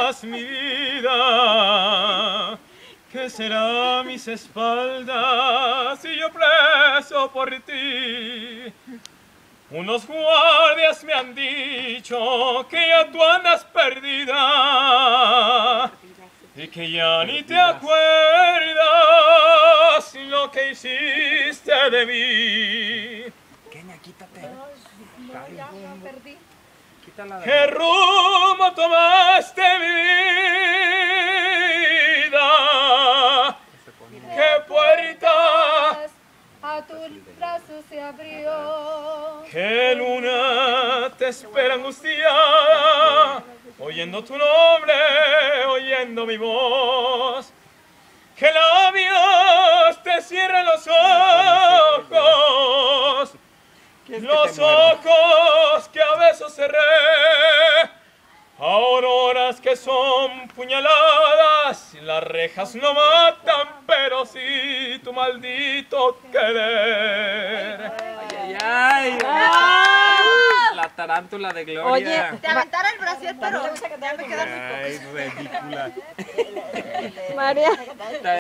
más mi vida. ¿Qué será mis espaldas si yo preso por ti? Unos guardias me han dicho que ya tú andas perdida y que ya ni te acuerdas lo que hiciste de mí. Kenia, quítate. No, ya perdí. Quítala de ¿Qué rumbo tomaste mi vida? ¿Qué puerta? A tu brazo se abrió. ¿Qué luna te espera angustiada? Oyendo tu nombre, oyendo mi voz. ¿Qué labios te cierran los ojos? Los ojos que a besos cerré, auroras que son puñaladas, las rejas no matan, pero sí tu maldito querer. ¡Ay, la tarántula de Gloria! Oye, te aventara el brasier, pero ya me quedas. ¡Ay, ridícula! María.